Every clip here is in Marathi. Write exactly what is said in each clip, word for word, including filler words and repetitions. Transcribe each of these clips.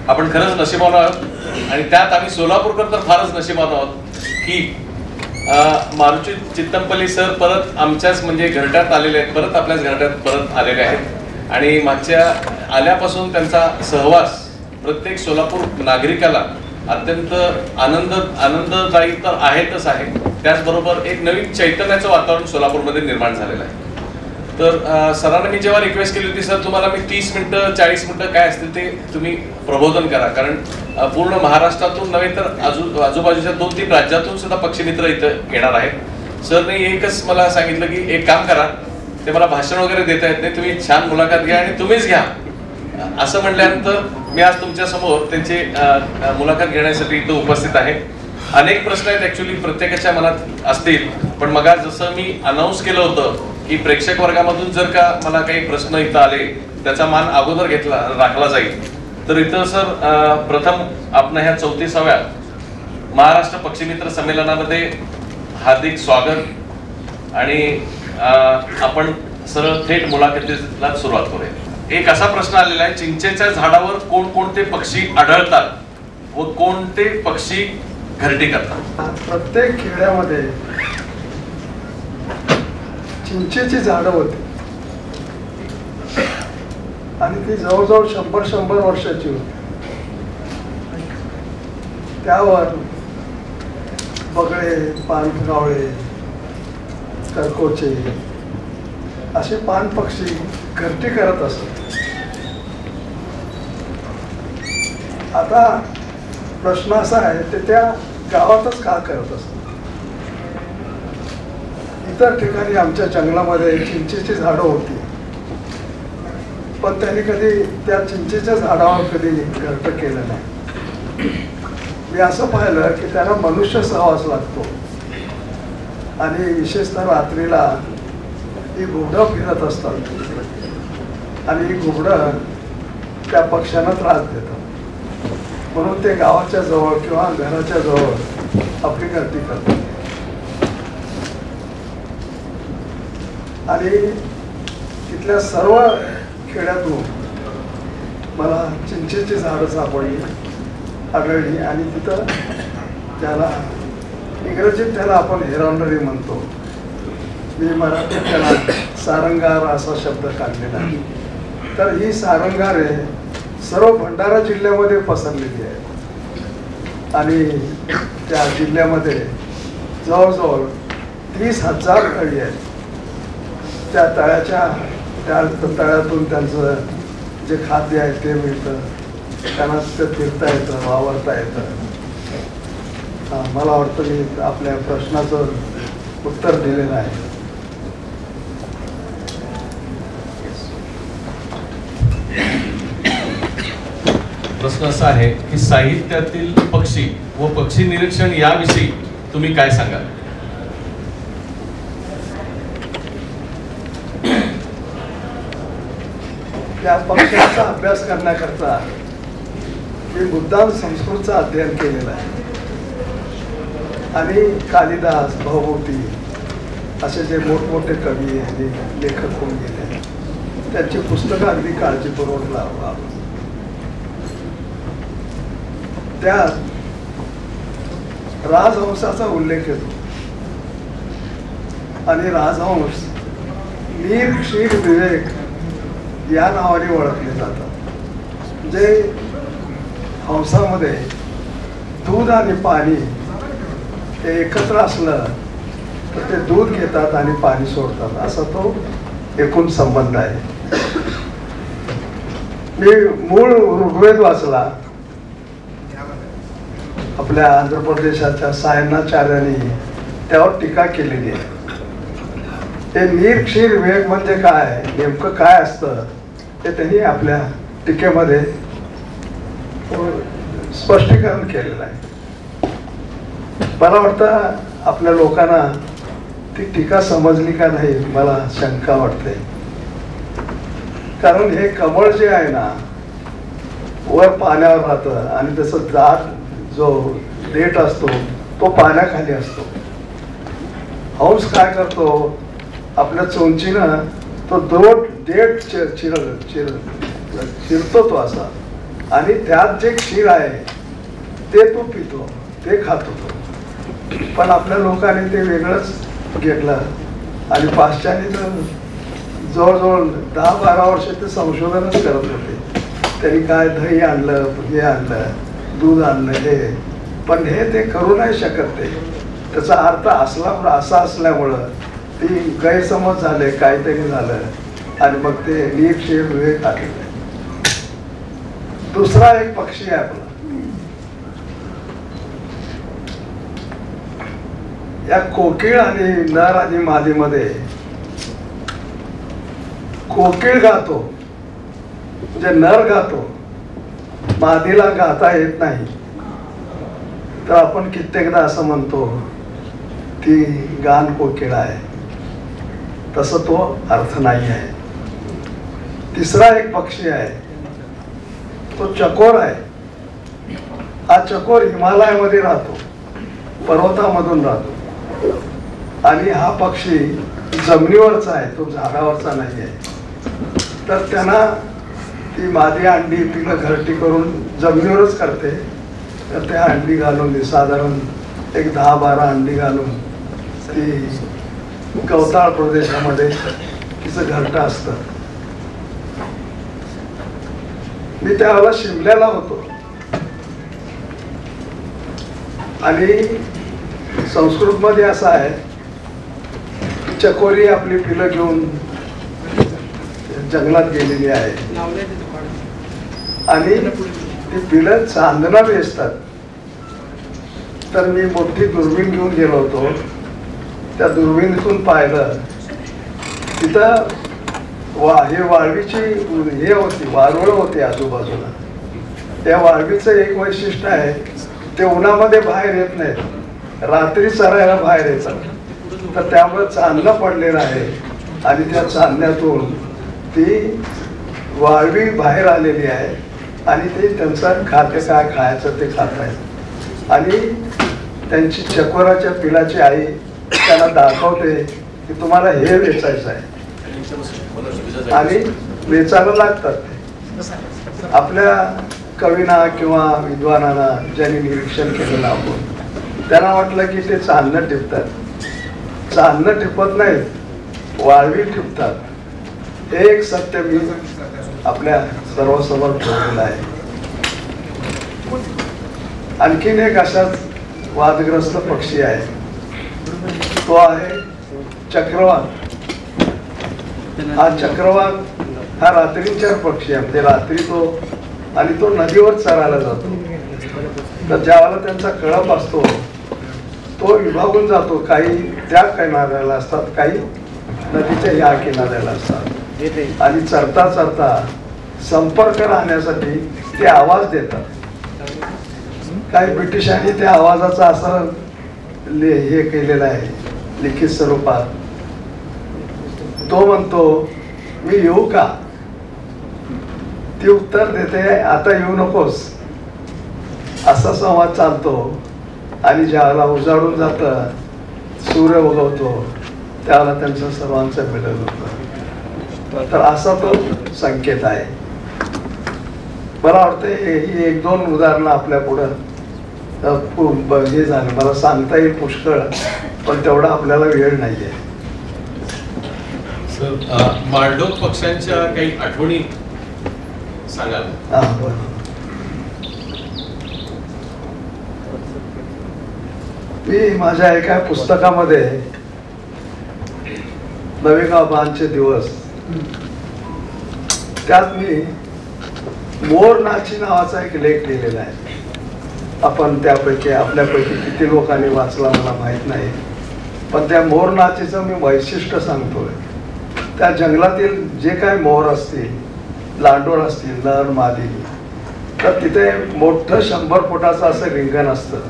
आपण खरंच नशिबान आहोत आणि त्यात आम्ही सोलापूरकर तर फारच नशिबान आहोत की मारुती चित्तमपल्ली सर परत आमच्याच म्हणजे घरट्यात आलेले आहेत, परत आपल्याच घरट्यात परत आलेले आहेत आणि मागच्या आल्यापासून त्यांचा सहवास प्रत्येक सोलापूर नागरिकाला अत्यंत आनंद आनंददायी तर आहेतच आहे, त्याचबरोबर एक नवीन चैतन्याचं वातावरण सोलापूरमध्ये निर्माण झालेलं आहे. तर सरांना मी जेव्हा रिक्वेस्ट केली होती, सर तुम्हाला मी तीस मिनिटं चाळीस मिनिटं काय असतील ते तुम्ही प्रबोधन करा, कारण पूर्ण महाराष्ट्रातून नव्हे तर आजू आजूबाजूच्या दोन तीन राज्यातून सुद्धा पक्षीमित्र इथं येणार आहेत. सरने एकच मला सांगितलं की एक काम करा, ते मला भाषण वगैरे देता येत नाही, तुम्ही छान मुलाखत घ्या आणि तुम्हीच घ्या. असं म्हटल्यानंतर मी आज तुमच्या समोर त्यांची मुलाखत घेण्यासाठी इथं उपस्थित आहे. अनेक प्रश्न आहेत ऍक्च्युली प्रत्येकाच्या मनात असतील, पण मग जसं मी अनाऊन्स केलं होतं की प्रेक्षक वर्गामधून जर का मला काही प्रश्न इथं आले त्याचा मान अगोदर घेतला राखला जाईल. तर इथं सर प्रथम आपण ह्या चौतीसाव्या महाराष्ट्र पक्षीमित्र संमेलनामध्ये हार्दिक स्वागत आणि आपण सरळ थेट मुलाखतीला सुरुवात करूया. एक असा प्रश्न आलेला आहे, चिंचेच्या झाडावर कोणकोणते पक्षी आढळतात व कोणते पक्षी घरटी करतात? प्रत्येक खेड्यामध्ये चिंचेची झाडं होती आणि ती जवळजवळ शंभर शंभर वर्षाची होती. त्यावर बगळे, पानगावळे, करकोचे असे पान पक्षी घरटी करत असत. आता प्रश्न असा आहे, ते त्या गावातच का करत असत? इतर ठिकाणी आमच्या जंगलामध्ये चिंचेची झाडं होती, पण त्यांनी कधी त्या चिंचेच्या झाडावर कधी घरट केलं नाही. मी असं पाहिलं की त्यांना मनुष्य सहवास लागतो आणि विशेषतः रात्रीला ही घुबडं फिरत असतात आणि ही घुबडं त्या पक्ष्यांना त्रास देतात, म्हणून ते गावाच्या जवळ किंवा घराच्या जवळ आपली गर्दी करतात. आणि तिथल्या सर्व खेड्यातून मला चिंचेची झाडं सापडली आढळली आणि तिथं त्याला इंग्रजीत त्याला आपण हेरॉनरी म्हणतो, मी मराठीत त्याला सारंगार असा शब्द काढलेला आहे. तर ही सारंगारे सर्व भंडारा जिल्ह्यामध्ये पसरलेली आहे आणि त्या जिल्ह्यामध्ये जवळजवळ तीस हजार तळी आहेत. त्या तळ्याच्या त्या तळ्यातून त्यांचं जे खाद्य आहे ते मिळतं, त्यांना ते फिरता येतं, वावरता येतं. मला वाटतं मी आपल्या प्रश्नाचं उत्तर दिलेलं आहे. प्रश्न असा आहे की साहित्यातील पक्षी व पक्षी निरीक्षण याविषयी तुम्ही काय सांगाल? त्या पक्ष्यांचा अभ्यास करण्याकरता मी मुद्दाम संस्कृतचं अध्ययन केलेलं आहे आणि कालिदास, भवभूती असे जे मोठमोठे कवी आणि लेखक होऊन गेले त्यांची पुस्तकं अगदी काळजीपूर्वक लावा. त्यात राजहंसाचा उल्लेख येतो आणि राजहंस नीर, क्षीर, विवेक या नावाने ओळखले जातात. जे हंसामध्ये दूध आणि पाणी ते एकत्र असलं तर ते दूध घेतात आणि पाणी सोडतात, असा तो एकूण संबंध आहे. मी मूळ ऋग्वेद वाचला, आपल्या आंध्र प्रदेशाच्या सायनाचार्यांनी त्यावर टीका केलेली आहे. ते नीर, क्षीर, विवेक म्हणजे काय, नेमकं काय असतं ते त्यांनी आपल्या टीकेमध्ये स्पष्टीकरण केलेलं आहे. मला वाटतं आपल्या लोकांना ती टीका समजली का नाही मला शंका वाटते, कारण हे कमळ जे आहे ना वर पाण्यावर राहतं आणि त्याचं दाट जो देठ असतो तो पाण्याखाली असतो. हंस काय करतो, आपल्या चोंचीनं तो दोट देठ चिर चिर चिरतो तो असा आणि त्यात जे क्षीर आहे ते तो पितो, ते खात होतो. पण आपल्या लोकांनी ते वेगळंच घेतलं आणि पाश्चात्य तर जवळजवळ दहा बारा वर्ष ते संशोधनच करत होते. त्यांनी काय दही आणलं, हे आणलं, दूध आणलं, हे पण हे ते करू नाही शकत. ते त्याचा अर्थ असला असा असल्यामुळं ती गैरसमज झाले, काहीतरी झालं आणि मग ते निक्षेप विवेक आले. दुसरा एक पक्षी आहे आपला, या कोकिळ आणि नर आणि मादीमध्ये कोकिळ गातो म्हणजे नर गातो, मादीला गाता येत नाही. तर आपण कित्येकदा असं म्हणतो ती गान कोकिळ आहे, तसं तो अर्थ नाही आहे. तिसरा एक पक्षी आहे तो चकोर आहे. हा चकोर हिमालयामध्ये राहतो, पर्वतामधून राहतो आणि हा पक्षी जमिनीवरचा आहे, तो झाडावरचा नाही आहे. तर त्यांना ती मादी अंडी पिलं घरटी करून जमिनीवरच करते. तर त्या अंडी घालून साधारण एक दहा बारा अंडी घालून ती गवताळ प्रदेशामध्ये तिचं घरटं असतं. मी त्यावेळेला शिमल्याला होतो आणि संस्कृत मध्ये असं आहे, चकोरी आपली पिलं घेऊन जंगलात गेलेली आहे आणि ती पिलं चांदणा वेचतात. तर मी मोठी दुर्बीण घेऊन गेलो होतो. त्या दुर्बिणीतून पाहिलं तिथं वा हे वाळवीची हे होती, वारुळ होती आजूबाजूला. त्या वाळवीचं एक वैशिष्ट्य आहे, ते उन्हामध्ये बाहेर येत नाहीत, रात्री चरायला बाहेर येतात. तर त्यामुळे चांदणं पडलेलं आहे आणि त्या चांदण्यातून ती वाळवी बाहेर आलेली आहे आणि ते त्यांचं खाते काय खायचं ते खात आहेत. आणि त्यांची चकोराच्या पिलाची आई त्यांना दाखवते की तुम्हाला हे वेचायचं आहे आणि वेचायला लागतात. आपल्या कवींना किंवा विद्वानांना ज्यांनी निरीक्षण केलेलं आपण, त्यांना वाटलं की ते चांदणं टिपतात. चांदणं टिपत नाहीत, वाळवी टिपतात. हे एक सत्य मी आपल्या सर्वसमोर ठेवलेलं आहे. आणखीन एक असाच वादग्रस्त पक्षी आहे, तो आहे चक्रवात. हा चक्रवात हा रात्रीचा पक्षी आहे, म्हणजे रात्री तो आणि तो नदीवर चरायला जातो. तर ज्यावेळेला त्यांचा कळप असतो तो विभागून जातो. काही त्या किनाऱ्याला असतात, काही नदीच्या या किनाऱ्याला असतात आणि चरता चरता संपर्क राहण्यासाठी ते आवाज देतात. काही ब्रिटिशांनी त्या आवाजाचा असं हे केलेलं आहे लिखित स्वरूपात. तो म्हणतो मी येऊ का, ती उत्तर देते आता येऊ नकोस. असा संवाद चालतो आणि ज्यावेळेला उजाडून जातं, सूर्य उगवतो, त्यावेळेला त्यांचं सर्वांचं मिलन होतं. तर असा तो संकेत आहे. मला वाटतं ही एक दोन उदाहरणं आपल्या पुढं हे झालं, मला सांगता येईल पुष्कळ, पण तेवढा आपल्याला वेळ नाहीये. सर, माळढोक पक्ष्यांच्या काही आठवणी सांगाल? हा बरोबर. मी माझ्या एका पुस्तकामध्ये नवेगाव बांधचे दिवस, त्यात मी मोर नाची नावाचा एक लेख लिहिलेला आहे. आपण त्यापैकी आपल्यापैकी किती लोकांनी वाचला मला माहित नाही, पण त्या मोर नाचीचं मी वैशिष्ट्य सांगतोय. त्या जंगलातील जे काय मोर असतील, लांडोळ असतील, नर मादी, तर तिथे मोठं शंभर फुटाचं असं रिंगण असतं,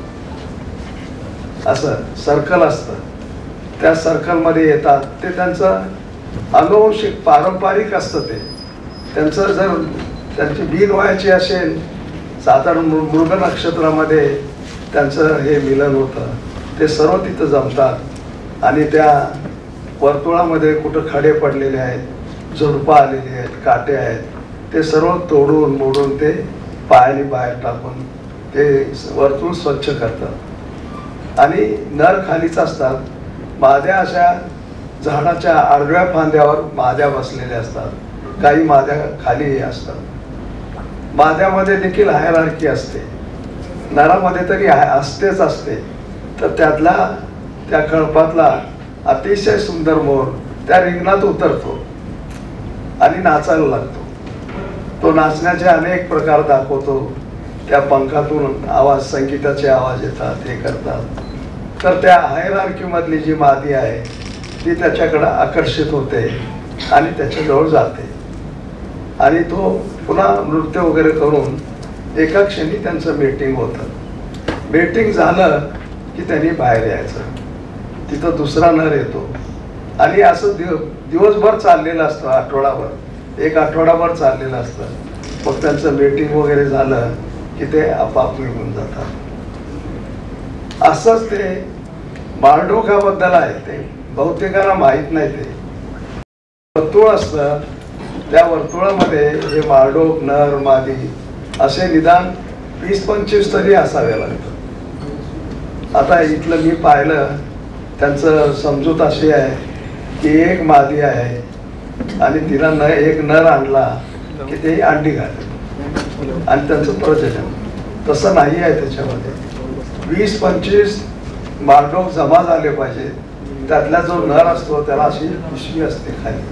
असं सर्कल असतं. त्या सर्कलमध्ये येतात. ते त्यांचं अनुवंशिक पारंपरिक असतं. ते त्यांचं जर त्यांची बीन व्हायची असेल, साधारण मृग नक्षत्रामध्ये त्यांचं हे मिलन होतं. ते सर्व तिथं जमतात आणि त्या वर्तुळामध्ये कुठं खडे पडलेले आहेत, झुडपं आलेली आहेत, काटे आहेत, ते सर्व तोडून मोडून ते पायाने बाहेर टाकून ते वर्तुळ स्वच्छ करतात आणि नर खालीच असतात. माद्या अशा झाडाच्या आडव्या फांद्यावर माद्या बसलेल्या असतात, काही माद्या खाली असतात. माद्यामध्ये देखील हायरार्की असते, नरामध्ये तरी असतेच असते. तर त्यातला त्या कळपातला अतिशय सुंदर मोर त्या रिंगणात उतरतो आणि नाचायला लागतो. तो नाचण्याचे अनेक प्रकार दाखवतो. त्या पंखातून आवाज, संगीताचे आवाज येतात, हे करतात. तर त्या हायरार्की मधली जी मादी आहे ती त्याच्याकडे आकर्षित होते आणि त्याच्याजवळ जाते आणि तो पुन्हा नृत्य वगैरे करून एका क्षणी त्यांचं मीटिंग होतं. मीटिंग झालं की त्यांनी बाहेर यायचं. तिथं दुसरा नर येतो आणि असं दिव दिवसभर चाललेलं असतं, आठवडाभर, एक आठवडाभर चाललेलं असतं. मग त्यांचं मीटिंग वगैरे झालं की ते आपाप निघून जातात. असंच ते माळढोकाबद्दल आहे. ते बहुतेकांना माहीत नाही. ते वर्तुळ असतं, त्या वर्तुळामध्ये हे माळढोक, नर, मादी असे निदान वीस पंचवीस तरी असावे लागतं. आता इथलं मी पाहिलं, त्यांचं समजूत अशी आहे की एक मादी आहे आणि तिला न एक नर आणला की ते अंडी घालते आणि त्यांचं प्रजनन. तसं नाही आहे. त्याच्यामध्ये वीस पंचवीस माळढोक जमा झाले पाहिजे. त्यातला जो नर असतो त्याला अशी पिशवी असते खाली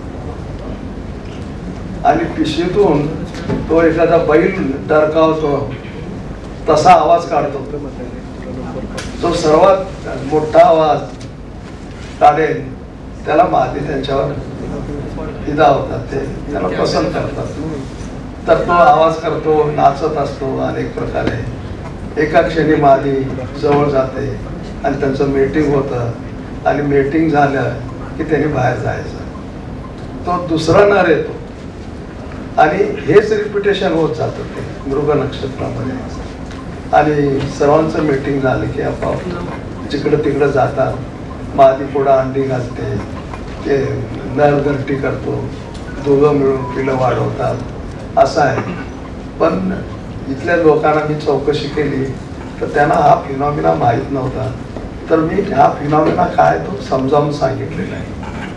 आणि पिशवीतून तो एखादा बैल डरकावतो तसा आवाज काढतो. जो सर्वात मोठा आवाज काढेल त्याला मादी त्यांच्यावर फिदा होतात, ते त्याला पसंत करतात. तर तो आवाज करतो, नाचत असतो अनेक प्रकारे. एका क्षणी मादी जवळ जाते आणि त्यांचं मीटिंग होतं आणि मीटिंग झालं की त्यांनी बाहेर जायचं. तो दुसरा नर येतो आणि हेच रिपिटेशन होत जातं ते मृग नक्षत्रामध्ये. आणि सर्वांचं मीटिंग झालं की आपाप जिकडं तिकडं जातात. मादी पुढं अंडी घालते, ते नर घरटी करतो, दोघं मिळून पिलं वाढवतात, असं आहे. पण इथल्या लोकांना मी चौकशी केली तर त्यांना हा फिनॉमिना माहीत नव्हता. तर मी हा फिनॉमिना काय तो समजावून सांगितलेला आहे.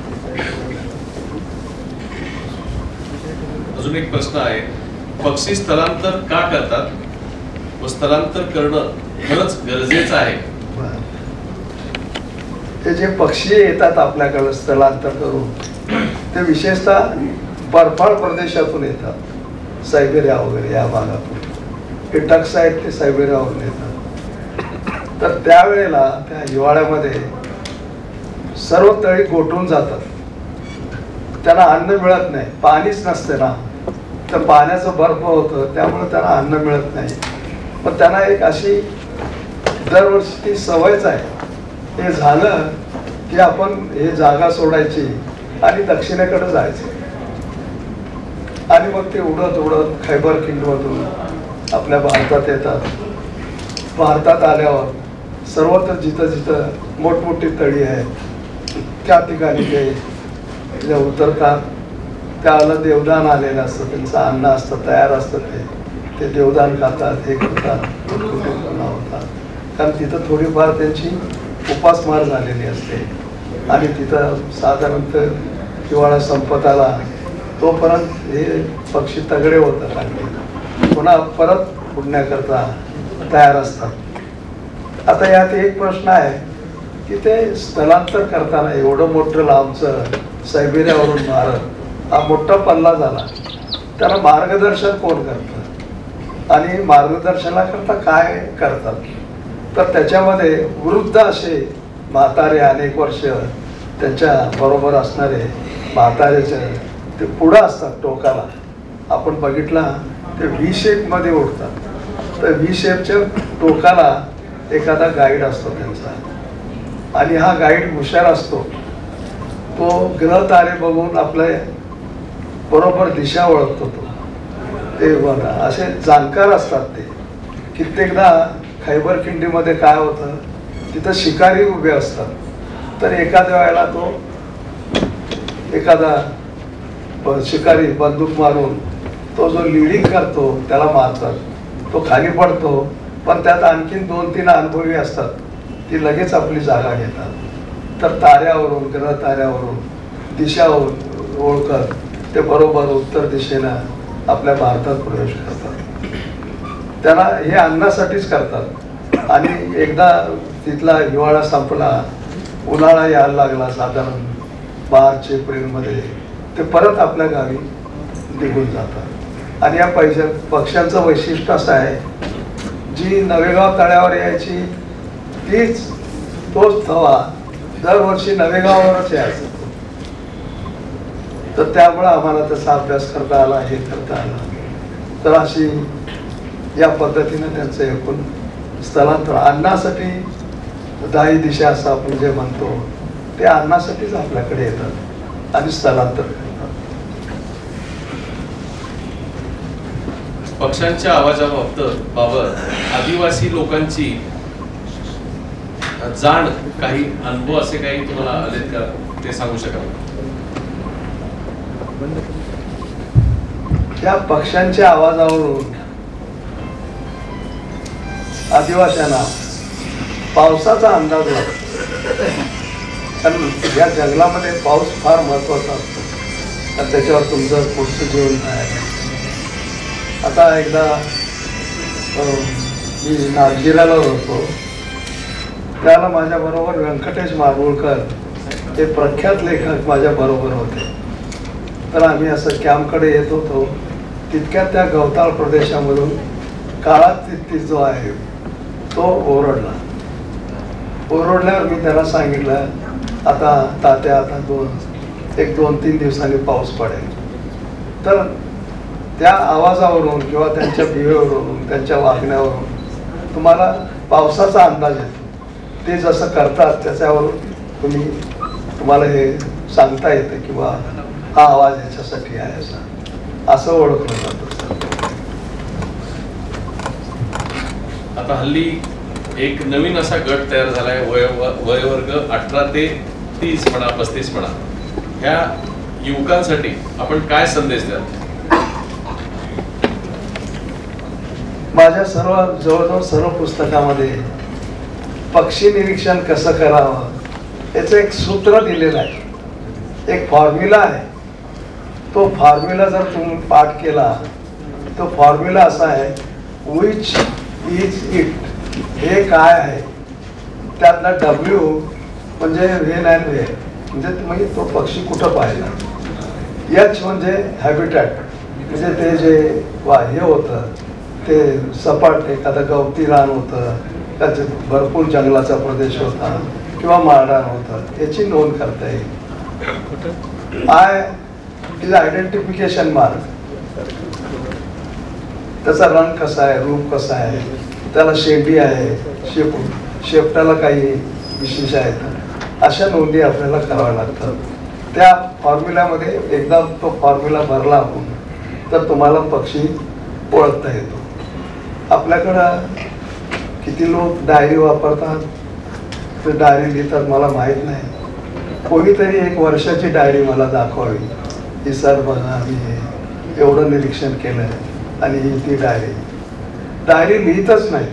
अजून एक प्रश्न आहे, पक्षी स्थलांतर का करतात व स्थलांतर करणं खरंच गरजेचं आहे? ते जे पक्षी येतात आपल्याकडे स्थलांतर करून, ते विशेषतः बर्फाळ प्रदेशातून येतात, सायबेरिया वगैरे या भागातून. हे टक्स आहेत ते सायबेरियावरून येतात. तर त्यावेळेला त्या हिवाळ्यामध्ये सर्व तळी गोठून जातात. त्यांना अन्न मिळत नाही, पाणीच नसते ना, तर पाण्याचं बर्फ होतं, त्यामुळे त्यांना अन्न मिळत नाही. पण त्यांना एक अशी दरवर्षी ती सवयच आहे. हे झालं की आपण हे जागा सोडायची आणि दक्षिणेकडे जायचं आणि मग ते उडत उडत खैबर खिंडमधून आपल्या भारतात येतात. भारतात आल्यावर सर्वत्र जिथं जिथं मोठमोठी तळी आहेत त्या ठिकाणी ते उतरतात. त्याला देवदान आलेलं असतं, त्यांचं अन्न असतं, तयार असतं. ते ते देवदान खातात, हे करतात, होतात. कारण तिथं थोडीफार त्यांची उपासमार झालेली असते आणि तिथं साधारणतः हिवाळा संपत आला तोपर्यंत हे पक्षी तगडे होतात आणि पुन्हा परत उडण्याकरता तयार असतात. आता यात एक प्रश्न आहे की ते स्थलांतर करताना एवढं मोठं लांबचं सायबेरियावरून भारत हा मोठा पल्ला झाला, त्याला मार्गदर्शन कोण करतं आणि मार्गदर्शनाकरता काय करतात? तर त्याच्यामध्ये वृद्ध असे म्हातारे, अनेक वर्ष त्यांच्या बरोबर असणारे म्हातारेचे ते पुढं असतात टोकाला. आपण बघितला ते व्ही शेपमध्ये उडतात. तर व्ही शेपच्या टोकाला एखादा गाईड असतो त्यांचा आणि हा गाईड हुशार असतो. तो ग्रह तारे बघून आपले बरोबर दिशा ओळखतो. तो ते बघा असे जाणकार असतात ते. कित्येकदा खैबर खिंडीमध्ये काय होतं, तिथं शिकारी उभे असतात. तर एखाद्या वेळेला तो एखादा शिकारी बंदूक मारून तो जो लिडिंग करतो त्याला मारतात. तो खाली पडतो, पण त्यात आणखीन दोन तीन अनुभवी असतात, ती लगेच आपली जागा घेतात. तर ताऱ्यावरून, ग्रह ताऱ्यावरून दिशा ओळखत ते बरोबर उत्तर दिशेनं आपल्या भारतात प्रवेश करतात. त्यांना हे अन्नासाठीच करतात. आणि एकदा तिथला हिवाळा संपला, उन्हाळा यायला लागला, साधारण मार्च एप्रिलमध्ये ते परत आपल्या गावी निघून जातात. आणि या पैशा पक्ष्यांचं वैशिष्ट्य असं आहे, जी नवेगाव तळ्यावर यायची तीच तोच थवा दरवर्षी नवेगाववरच यायचा. तर त्यामुळे आम्हाला त्याचा अभ्यास करता आला, हे करता आला. तर अशी या पद्धतीने त्यांचं एकूण स्थलांतर अन्नासाठी दाही दिशा असं आपण जे म्हणतो ते अन्नासाठीच आपल्याकडे येतात आणि स्थलांतर करतात. पक्ष्यांच्या आवाजाबाबत बाबत आदिवासी लोकांची जाण, काही अनुभव असे काही तुम्हाला आलेत का, ते सांगू शकाल? त्या पक्ष्यांच्या आवाजावरून आदिवासींना पावसाचा अंदाज लागतो. कारण या जंगलामध्ये पाऊस फार महत्वाचा असतो, तर त्याच्यावर तुमचं पुढचं जीवन आहे. आता एकदा मी नागजिराला होतो, त्याला माझ्या बरोबर व्यंकटेश माडगुळकर हे प्रख्यात लेखक माझ्या बरोबर होते. तर आम्ही असं कॅम्पकडे येत होतो, तितक्यात त्या गवताळ प्रदेशामधून काळा तित्ती जो आहे तो ओरडला. ओरडल्यावर मी त्याला सांगितलं, आता तात्या आता दोन एक दोन तीन दिवसांनी पाऊस पडेल. तर त्या आवाजावरून किंवा त्यांच्या बिहेवरून, त्यांच्या वागण्यावरून तुम्हाला पावसाचा अंदाज येतो. ते जसं करतात त्याच्यावरून तुम्ही तुम्हाला हे सांगता येतं किंवा हा आवाज याच्यासाठी आहे असा असं ओळखलं जातं. आता हल्ली एक नवीन असा गट तयार झालाय, वय वयवर्ग अठरा ते तीस म्हणा, पस्तीस म्हणा, ह्या युवकांसाठी आपण काय संदेश द्याल? माझ्या सर्व जवळजवळ सर्व पुस्तकामध्ये पक्षी निरीक्षण कसं करावं याचं एक सूत्र दिलेलं आहे, एक फॉर्म्युला आहे. तो फॉर्म्युला जर तुम्ही पाठ केला, तो फॉर्म्युला असा आहे, विच इज इट, हे काय आहे. त्यातला डब्ल्यू म्हणजे व्हेन अँड वेअर, म्हणजे म्हणजे तो पक्षी कुठं पाहिला. एच म्हणजे हॅबिटॅट, म्हणजे ते जे वा हे होतं ते सपाट एखादं गवती रान होतं, त्याचे भरपूर जंगलाचा प्रदेश होता किंवा माळरान होतं, याची नोंद करता येईल. आय इज आयडेंटिफिकेशन मार्क, त्याचा रंग कसा आहे, रूप कसं आहे, त्याला शेंडी आहे, शेप शेपटाला काही विशेष आहेत, अशा नोंदी आपल्याला कराव्या लागतात. त्या फॉर्म्युल्यामध्ये एकदा तो फॉर्म्युला भरला आपण तर तुम्हाला पक्षी ओळखता येतो. आपल्याकडं किती लोक डायरी वापरतात, ते डायरी लिहितात मला माहीत नाही. कोणीतरी एक वर्षाची डायरी मला दाखवावी की सर बघा मी एवढं निरीक्षण केलं आणि ही ती डायरी. डायरी लिहितच नाही,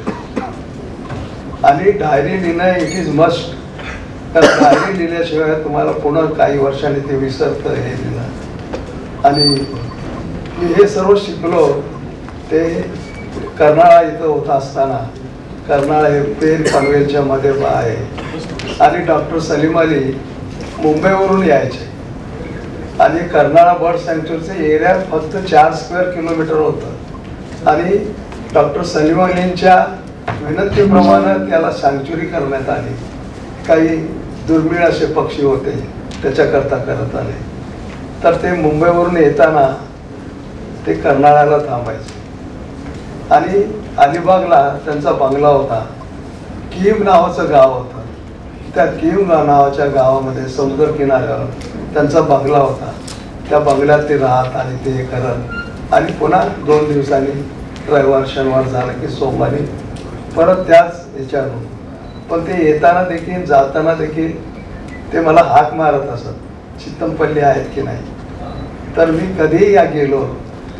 आणि डायरी लिहिणं इट इज मस्ट. तर डायरी लिहिल्याशिवाय तुम्हाला पुन्हा काही वर्षांनी ते विसरतं हे लिहिलं. आणि मी हे सर्व शिकलो ते कर्नाळा इथं होत असताना. कर्नाळा हे पेन पनवेलच्या मध्ये आहे, आणि डॉक्टर सलीम अली मुंबईवरून यायचे, आणि कर्नाळा बर्ड सँक्च्युअरीचं एरिया फक्त चार स्क्वेअर किलोमीटर होतं. आणि डॉक्टर सलीम अलींच्या विनंतीप्रमाणे त्याला सँक्च्युरी करण्यात आली. काही दुर्मिळ असे पक्षी होते त्याच्याकरता करत आले. तर ते मुंबईवरून येताना ते कर्नाळ्याला थांबायचे, आणि अलिबागला त्यांचा बंगला होता. कीम नावाचं गाव होतं, त्या कीम नावाच्या गावामध्ये समुद्र किनाऱ्यावर त्यांचा बंगला होता. त्या बंगल्यात ते राहत आणि ते करत, आणि पुन्हा दोन दिवसांनी रविवार शनिवार झालं की सोमवारी परत त्याच याच्यावरून. पण ते येताना देखील जाताना देखील ते मला हाक मारत असत, चित्तमपल्ली आहेत की नाही. तर मी कधीही या गेलो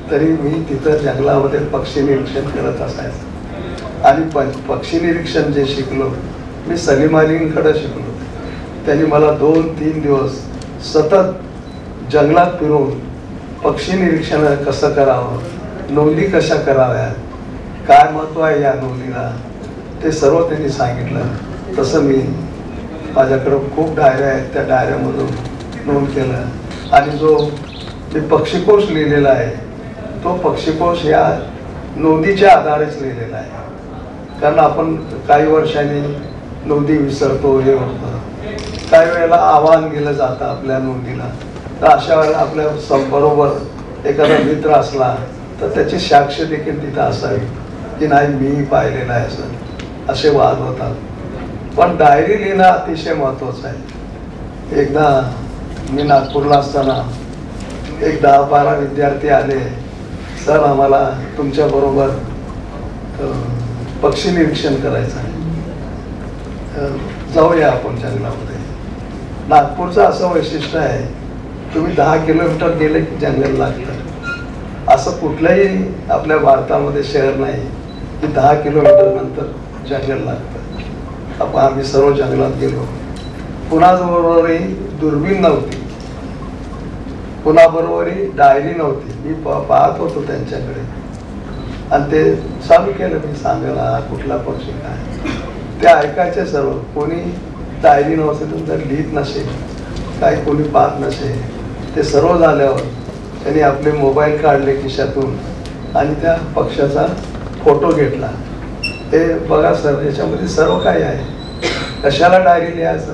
तरी मी तिथं जंगलामध्ये पक्षी निरीक्षण करत असायचं. आणि प पक्षी निरीक्षण जे शिकलो मी सलीम अलींकडे शिकलो. त्यांनी मला दोन तीन दिवस सतत जंगलात फिरून पक्षी निरीक्षण कसं करावं, नोंदी कशा कराव्यात, काय महत्त्व आहे या नोंदीला, ते सर्व त्यांनी सांगितलं. तसं मी माझ्याकडं खूप डायऱ्या आहेत, त्या डायऱ्यामधून नोंद केलं. आणि जो मी पक्षीकोश लिहिलेला आहे तो पक्षीकोश या नोंदीच्या आधारेच लिहिलेला आहे. कारण आपण काही वर्षांनी नोंदी विसरतो, हे होतं. काही वेळेला आव्हान केलं जातं आपल्या नोंदीला, तर अशा वेळेला आपल्या बरोबर एखादा मित्र असला तर त्याची साक्ष देखील तिथं असावी की नाही मी पाहिलेलं आहे असं. असे वाद होतात. पण डायरी लिहिणं अतिशय महत्त्वाचं आहे. एकदा मी नागपूरला असताना एक दहा बारा विद्यार्थी आले, सर आम्हाला तुमच्याबरोबर पक्षी निरीक्षण करायचं आहे, जाऊया आपण जंगलामध्ये. नागपूरचं असं वैशिष्ट्य आहे, तुम्ही दहा किलोमीटर गेले की जंगल लागतं. असं कुठलंही आपल्या भारतामध्ये शहर नाही की दहा किलोमीटर नंतर जंगल लागतं. आपण आम्ही सर्व जंगलात गेलो. कुणाबरोबरही दुर्बीण नव्हती, कुणाबरोबरही डायरी नव्हती. मी पाहत होतो त्यांच्याकडे आणि ते चालू केलं मी सांगायला कुठला पक्षी काय, ते ऐकायचे सर्व. कोणी डायरी नव्हतं तर लिहित नसे, काही कोणी पाहत नसे. ते सर्व झाल्यावर त्यांनी आपले मोबाईल काढले खिशातून आणि त्या पक्षाचा फोटो घेतला. ते बघा सर याच्यामध्ये सर्व काही आहे, कशाला डायरी लिहायचं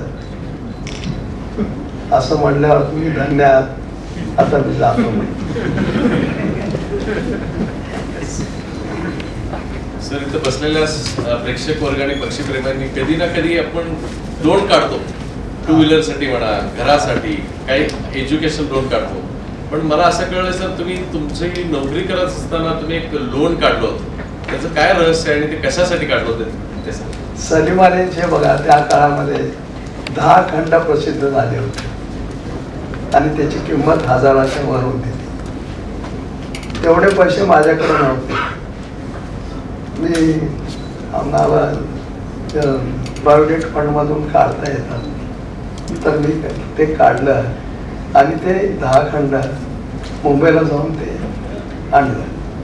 असं म्हणल्यावर तुम्ही धन्य आहात, आता मी जातो. सर इथं बसलेल्या प्रेक्षक वर्ग आणि पक्षीप्रेमींनी कधी ना कधी आपण लोन काढतो, टू व्हीलर साठी म्हणा, घरासाठी, काही एज्युकेशन लोन काढतो. पण मला असं कळलं सर तुम्ही तुमची नोकरी करत असताना तुम्ही एक लोन काढलं होतं, त्याचं काय रहस्य आहे आणि ते कशासाठी काढलं होतं ते सर? सलीम अलींचे बघा त्या काळामध्ये दहा खंड प्रसिद्ध झाले होते आणि त्याची किंमत हजाराच्या वर होती. तेवढे पैसे माझ्याकडे नव्हते. मी आम्हाला प्रायव्हेट फंडमधून काढता येतात, तर मी ते काढलं आणि ते दहा खंड मुंबईला जाऊन ते आणलं.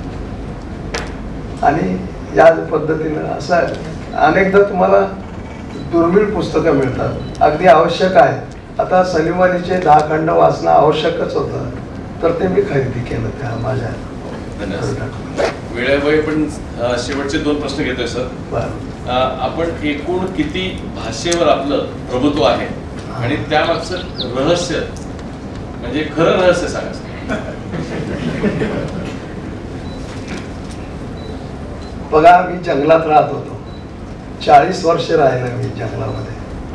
आणि या पद्धतीनं असं अनेकदा तुम्हाला दुर्मिळ पुस्तकं मिळतात, अगदी आवश्यक आहे. आता सलीम अलीचे दहा खंड वाचणं आवश्यकच होतं, तर ते मी खरेदी केलं त्या माझ्या. वेळेबाई पण शेवटचे दोन प्रश्न घेतोय सर. बरं, आपण एकूण किती भाषेवर आपलं प्रभुत्व आहे आणि त्यामागचं रहस्य म्हणजे खरं रहस्य सांगा. बघा मी जंगलात राहत होतो, चाळीस वर्ष राहिलं मी जंगलामध्ये.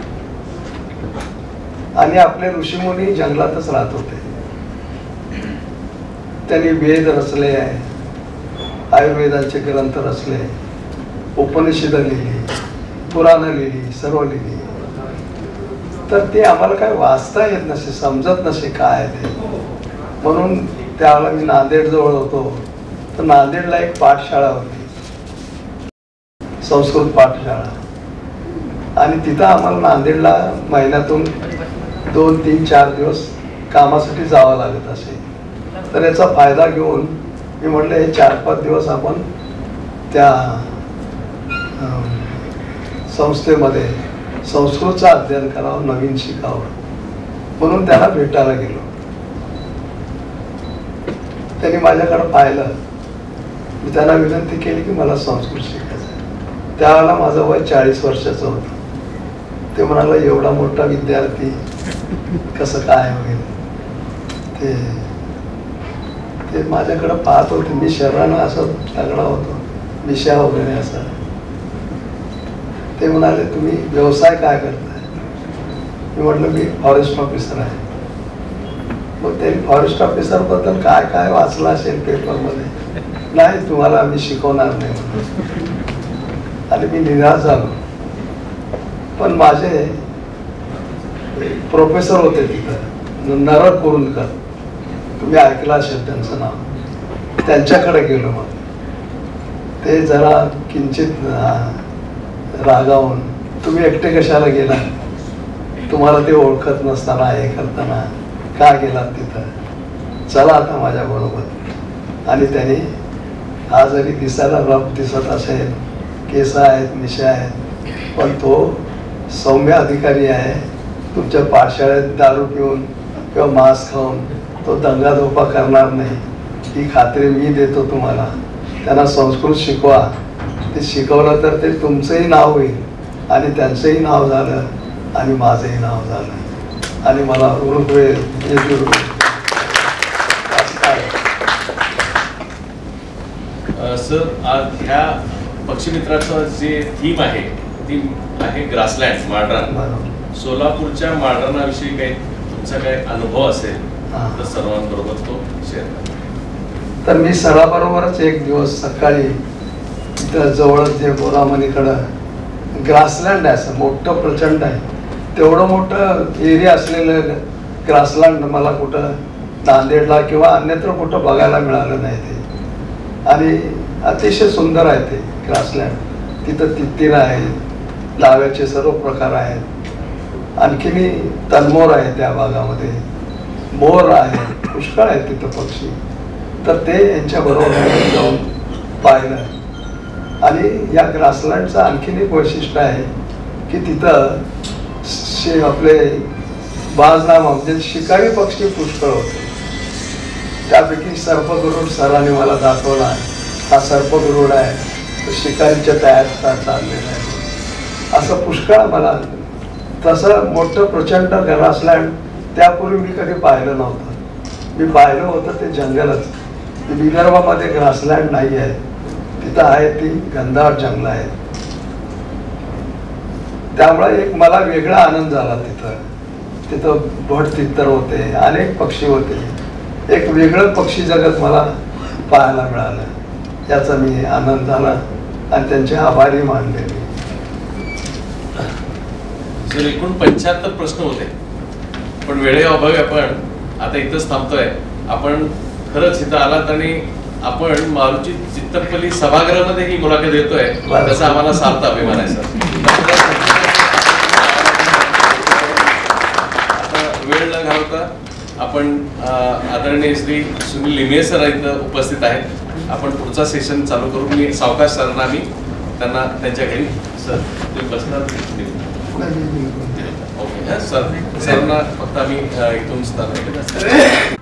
आणि आपले ऋषीमुनी जंगलातच राहत होते. त्यांनी वेद रचले आहे, आयुर्वेदाचे ग्रंथ रचले, उपनिषद लिहिली, पुराणं लिहिली, सर्व लिहिली. तर ते आम्हाला काय वाचता येत नसे, समजत नसे काय आहे ते. म्हणून त्यावेळेला मी नांदेड जवळ होतो, तर नांदेडला एक पाठशाळा होती, संस्कृत पाठशाळा. आणि तिथं आम्हाला नांदेडला महिन्यातून दोन तीन चार दिवस कामासाठी जावं लागत असे. तर याचा फायदा घेऊन मी म्हटलं हे चार पाच दिवस आपण त्या संस्थेमध्ये संस्कृतचं अध्ययन करावं, नवीन शिकावं. म्हणून त्याला भेटायला गेलो. त्यांनी माझ्याकडे पाहिलं. मी त्यांना विनंती केली की मला संस्कृत शिकायचं आहे. त्यावेळेला माझं वय चाळीस वर्षाचं होतं. ते म्हणाला एवढा मोठा विद्यार्थी कसं काय होईल. ते ते माझ्याकडं पाहत होते. मी शरीरानं असं तगडा होतो, विषया वगैरे असं. ते म्हणाले तुम्ही व्यवसाय काय करताय? मी म्हटलं मी फॉरेस्ट ऑफिसर आहे. मग त्यांनी फॉरेस्ट ऑफिसर बद्दल काय काय वाचलं असेल पेपरमध्ये. नाही तुम्हाला आम्ही शिकवणार नाही म्हणून. आणि मी निराश झालो. पण माझे प्रोफेसर होते तिथं, नरक कुरुंदकर, तुम्ही ऐकलं असेल त्यांचं नाव. त्यांच्याकडे गेलो. मग ते जरा किंचित रागावून, तुम्ही एकटे कशाला गेला, तुम्हाला ते ओळखत नसताना हे करताना का गेलात तिथं, चला आता माझ्या बरोबर. आणि त्यांनी हा जरी दिसायला रफ दिसत असेल, केस आहेत, मिशा आहेत, पण तो सौम्य अधिकारी आहे. तुमच्या पाठशाळेत दारू पिऊन किंवा मांस खाऊन तो दंगाधोपा करणार नाही, ही खात्री मी देतो तुम्हाला. त्यांना संस्कृत शिकवा, ते शिकवलं तर ते तुमचंही नाव होईल आणि त्यांचंही नाव झालं आणि माझंही नाव झालं आणि मला उरुग्वे सर. आज ह्या पक्षीमित्राचं जे थीम आहे ती आहे ग्रासलँड, माळरान. सोलापूरच्या माळरानाविषयी काही तुमचा काही अनुभव असेल तर सर्वांबरोबर तो शेअर करा. तर मी सराबरोबरच एक दिवस सकाळी इथं जवळच जे बोरामणीकडं ग्रासलँड आहे, असं मोठं प्रचंड आहे, तेवढं मोठं एरिया असलेलं ग्रासलँड मला कुठं नांदेडला किंवा अन्यत्र कुठं बघायला मिळालं नाही ते. आणि अतिशय सुंदर आहे ते ग्रासलँड. तिथं तित्तीर आहे, लाव्याचे सर्व प्रकार आहेत, आणखीन तनमोर आहे त्या भागामध्ये, मोर आहे, पुष्कळ आहे तिथं पक्षी. तर ते यांच्याबरोबर जाऊन पाहिलं. आणि या ग्रासलँडचं आणखीन एक वैशिष्ट्य आहे की तिथं शे आपले बाजनामा म्हणजे शिकारी पक्षी पुष्कळ होते. त्यापैकी सर्पगरुड सरांनी मला दाखवला. हा सर्पगरुड आहे, तो शिकारीच्या तयारीचा चाललेला आहे. असं पुष्कळ मला तसं मोठं प्रचंड ग्रासलँड त्यापूर्वी मी कधी पाहिलं नव्हतं. मी पाहिलं होतं ते जंगलच. विदर्भामध्ये ग्रासलँड नाही आहे, तिथं आहे ती घनदाट जंगल आहेत. त्यामुळे एक मला वेगळा आनंद झाला. तिथं तिथं भट तित्तर होते, अनेक पक्षी होते, एक वेगळं पक्षी जगत मला पाहायला मिळालं. याचा मी आनंद झाला आणि त्यांचे आभारी मानले. सर, एकूण पंच्याहत्तर प्रश्न होते, पण वेळेअभावी आपण आता इथंच थांबतोय. आपण खरंच इथं आलात आणि आपण मारुची चित्तमपल्ली सभागृहामध्ये ही मुलाखत देतोय, त्याचा आम्हाला सार्थ अभिमान आहे. सर, आता वेळ न घालवता आपण आदरणीय श्री सुनील लिमये सर इथं उपस्थित आहेत. आपण पुढचा सेशन चालू करू. मी सावकाश सरांना आम्ही त्यांना त्यांच्या घरी सर तुम्ही बसणार. ओके, सर सरांना फक्त आम्ही इथून